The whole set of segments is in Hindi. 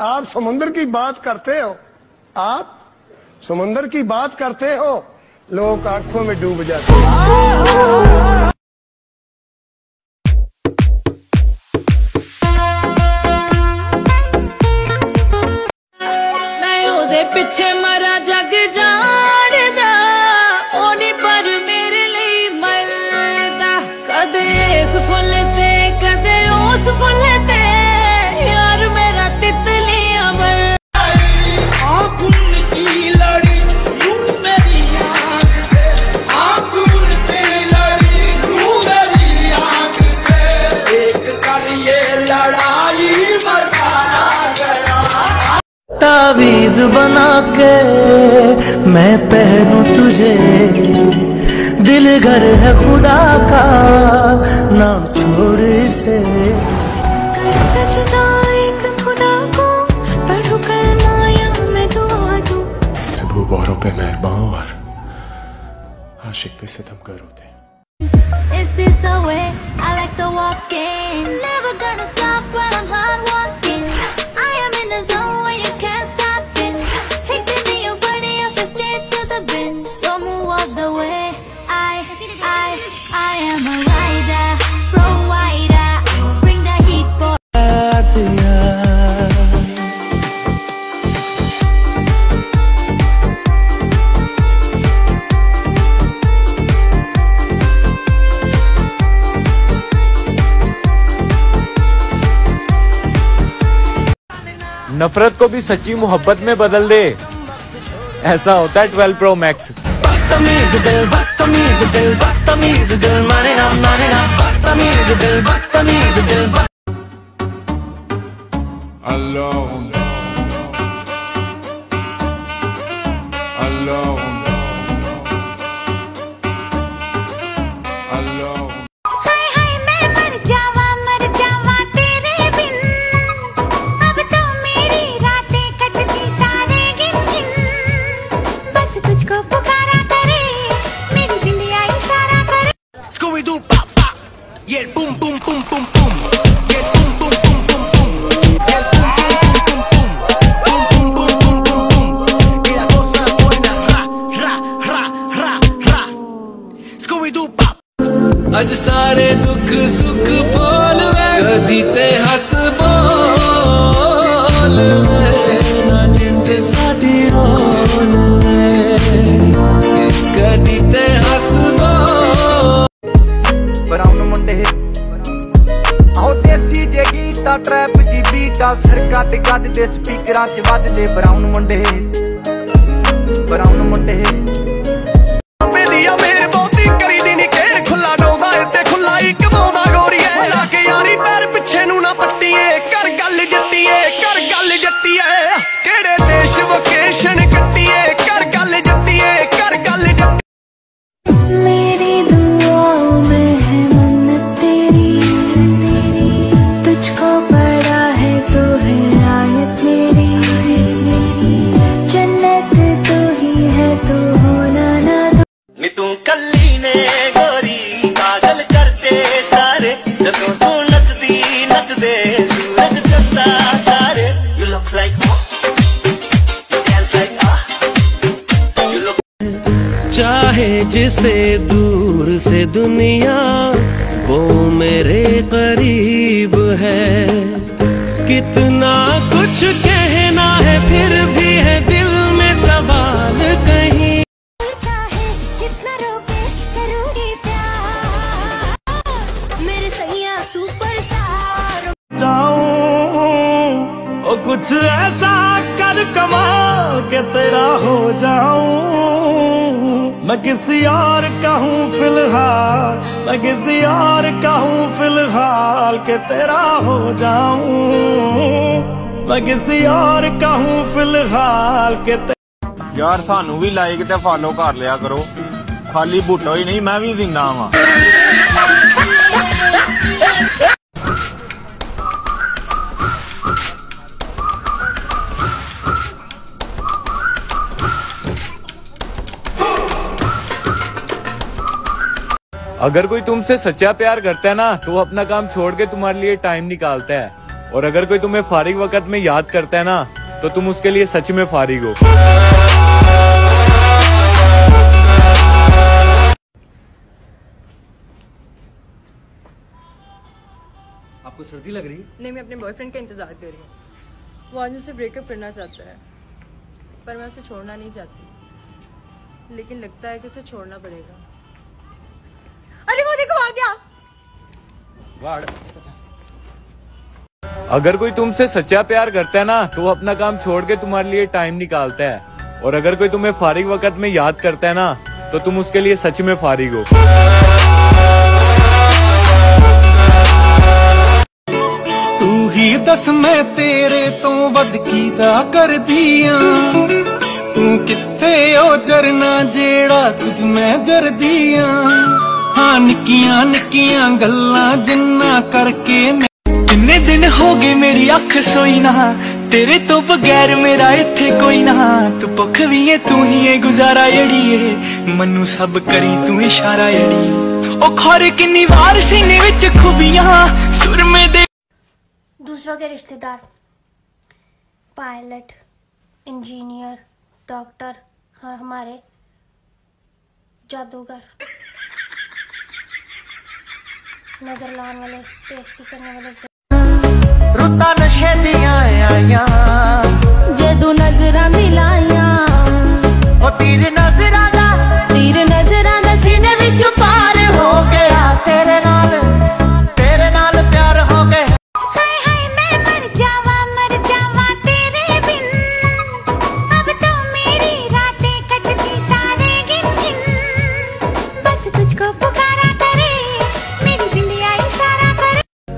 आप समुद्र की बात करते हो, आप समुद्र की बात करते हो, लोग आंखों में डूब जाते हैं। मैं ओदे पीछे मरा जग जानदा, ओनी पर मेरे लिए मरदा। कदे इस फुल ते कदे उस फुल ते, यार मेरा तितली अमर। आँखों की लड़ी यूं मेरी आँख से, आँखों की लड़ी यूं मेरी आँख से, एक कर ये लड़ाई मरवाना गया। तावीज बना के मैं पहनूं तुझे, दिल घर है खुदा का, ना छोड़ इसे। सजदा एक खुदा को पढ़ूं कलमा या मैं दुआ दूं। महबूबों पे मेहरबान और आशिक पे सितमगर होते हैं। This is the way I like to walk in. Never gonna stop while I'm hard walking. I am in the zone where you can't stop in. Hitting me your body up and straight to the bin. So move out the way. I am a rider, pro wider. Bring the heat, boy. नफरत को भी सच्ची मोहब्बत में बदल दे, ऐसा होता है 12 Pro Max। बदतमीज दिल, बदतमीज दिल, बदतमीज दिल, माने ना बदतमीज दिल, बदतमीज दिल। Alone, alone, alone. हाय हाय मैं मर जावा तेरे बिन। अब तो मेरी रातें कटती तारे गिन गिन। बस तुझको पुकारा करे, मेरी बिंदिया इशारा करे। Scooby Doo pop pop, yeah boom boom boom boom boom, yeah boom boom boom boom boom, yeah boom boom boom boom boom, boom boom boom boom boom, y la cosa suena ra ra ra ra ra, Scooby Doo pop। अज सारे दुख सुख बोल वे, कदी ते हस बोल वे, ना जिंद साडी रोल वे, कदी ते हस बोल। ब्राउन मुंडे आओ देसी जे गीता ट्रैप दी बीटा, सिर कट गज दे स्पीकरां च वजदे। ब्राउन मुंडे दिया मेरे बहुती करी दी नी केर, खुला डोंदा ते खुला ही कमाउंदा गोरीए। ला के यारी पैर पिछे नू ना पट्टीए, कर गल जट्टीए, कर गल जट्टीए। केड़े देश वकेशन कट्टीए, कर गल जट्टीए, कर गल जट्टीए। मेरी दुआओं में है मन्नत तेरी, तुझको पड़ा है तो है आयत मेरी। जन्नत तो ही है तो होना ना दो। नी तू कल्ली ने गोरी पागल करते सारे, जदों तू नचदी नचदे सूरज चंदा तारे। You look like you dance like you look। चाहे जिसे दूर से दुनिया, वो मेरे करीब है। कितना कुछ कहना है फिर भी है दिल में सवाल कहीं। चाहे कितना रोके करूंगी प्यार, मेरे सैया सुपरस्टार। जाऊं ओ कुछ ऐसा कर कमाल के तेरा हो जाऊं। मैं किसी और का हूँ फिलहाल, मैं किसी और का हूँ फिलहाल के तेरा हो जाऊं। मैं किसी और का हूँ फिलहाल के यार सानू भी लाइक ते फॉलो कर लिया करो, खाली बूटो ही नहीं मैं भी दिना वा। अगर कोई तुमसे सच्चा प्यार करता है ना, तो वो अपना काम छोड़ के तुम्हारे लिए टाइम निकालता है। और अगर कोई तुम्हें फारिग वक्त में याद करता है ना, तो तुम उसके लिए सच में फारिग हो। आपको सर्दी लग रही है? नहीं, मैं अपने बॉयफ्रेंड का इंतजार कर रही हूँ। वो आज मुझसे ब्रेकअप करना चाहता है, पर मैं उसे छोड़ना नहीं चाहती, लेकिन लगता है कि उसे छोड़ना पड़ेगा। अरे वो देखो आ गया। अगर कोई तुमसे सच्चा प्यार करता है ना, तो वो अपना काम छोड़ के तुम्हारे लिए टाइम निकालता है। और अगर कोई तुम्हें फारिग वक्त में याद करता है ना, तो तुम उसके लिए सच में फारिग हो। तू ही दस मैं तेरे तो वध कीता कर दिया, तू किथे ओ जरना जेड़ा कुछ मैं जर दिया। हाँ निक्कियां निक्कियां गल्लां जिन्ना करके किन्ने दिन हो गए मेरी अख सोई ना, तेरे तो बगैर मेरा इत्थे कोई ना। तू भुख भी है तू ही है गुजारा एड़िए, मनु सब करी तू इशारा एड़ी। ओ खोरे किन्नी वार सीने विच खूबियां सुर में दे। दूसरों के रिश्तेदार, पायलट, इंजीनियर, डॉक्टर और हमारे जादूगर, नजर लाने वाले, टेस्टी करने वाले। रुता नशे दियां आया, जदू नजरा मिलाया, ओ तीर नजरा दा सीने विचों पार हो गया। तेरे नाल प्यार हो गया। हाय हाय मैं मर जावा तेरे बिन, अब तो मेरी रातें कटती तारे गिन गिन। बस तुझको पुकारा करे मेरी बिंदिया इशारा करे।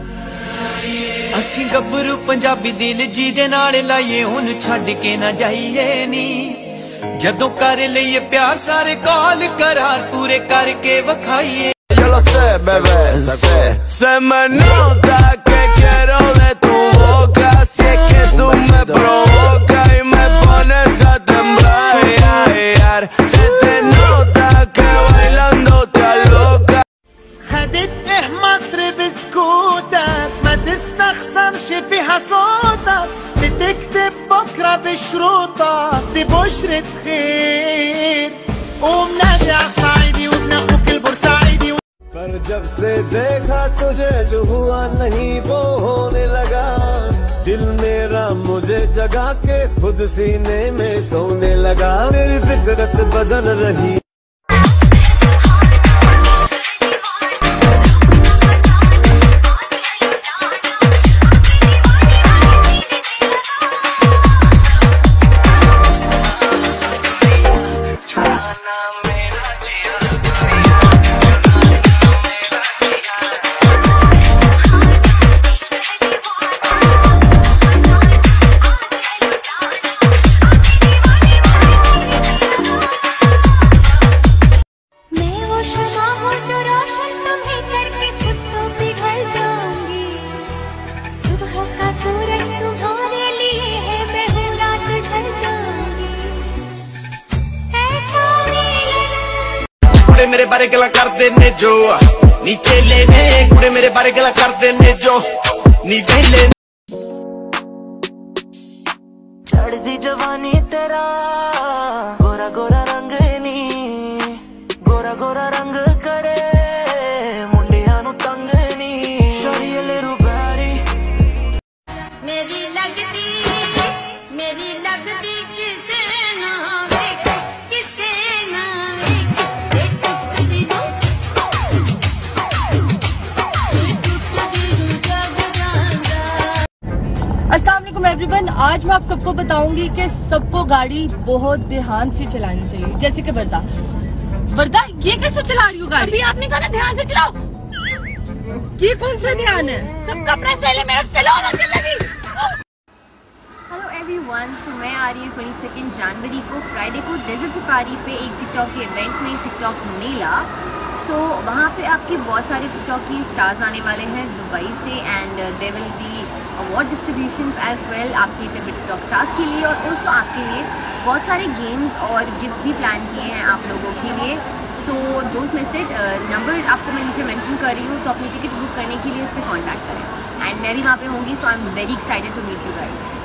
ਅਸੀਂ ਗੱਭਰੂ ਪੰਜਾਬੀ ਦਿਲ ਜੀ ਦੇ ਨਾਲ ਲਾਈਏ ਹੁਣ ਛੱਡ ਕੇ ਨਾ ਜਾਈਏ ਨੀ, ਜਦੋਂ ਕਰ ਲਈਏ ਪਿਆਰ ਸਾਰੇ ਕਾਲ ਕਰਾਰ ਪੂਰੇ ਕਰਕੇ ਵਖਾਈਏ। Yo lo sé, bebé, se me nota que quiero de tu boca, si es que tú me provocas y me pones a temblar. Se te nota que bailando te aloca. خدت مصر بسكوتك ما تستخسرش فيها صوتك، بتكتب بكرة بشروطك دي بشرة خير. قوم نادي عالصعيدي وابن اخوك البورسعيدي. पर जब से देखा तुझे जो हुआ नहीं वो होने लगा, दिल मेरा मुझे जगा के खुद सीने में सोने लगा। मेरी फितरत बदल रही। मेरे बारे गला करते ने जो नी चेले ने, कुड़े मेरे बारे गला करते ने जो नी वेले। चढ़दी जवानी तेरा गोरा गोरा रंग नी, गोरा गोरा रंग करे मुंडियां नु तंग नी। शरीले रुबारी मेरी लगती किसे ना अस्सलाम वालेकुम एवरीवन। आज मैं आप सबको बताऊंगी कि सबको गाड़ी बहुत ध्यान से चलानी चाहिए। जैसे कि वर्दा ये कैसे चला रही हो गाड़ी? अभी आपने कहा ध्यान से चलाओ। ये कौन सा ध्यान है? सबका प्रेस ले ले, मेरा स्लो होने लगी। हेलो एवरीवन, सो मैं आ रही हूँ 22 जनवरी को फ्राइडे को डेजर्ट सफारी पे एक टिकटॉक के इवेंट में, टिकटॉक मेला। सो वहाँ पे आपके बहुत सारे टिकटॉक की स्टार्स आने वाले हैं दुबई से, and there will be award distributions as well आपके फेवरेट टिकटॉक स्टार्स के लिए। और ऑल्सो आपके लिए बहुत सारे गेम्स और गिफ्ट्स भी प्लान किए हैं आप लोगों के लिए। So don't miss it. Number आपको मैं नीचे मेंशन कर रही हूँ, तो अपनी टिकट्स बुक करने के लिए उस पर कॉन्टैक्ट करें। एंड मैं भी वहाँ पे होंगी, so I am very excited to meet you guys.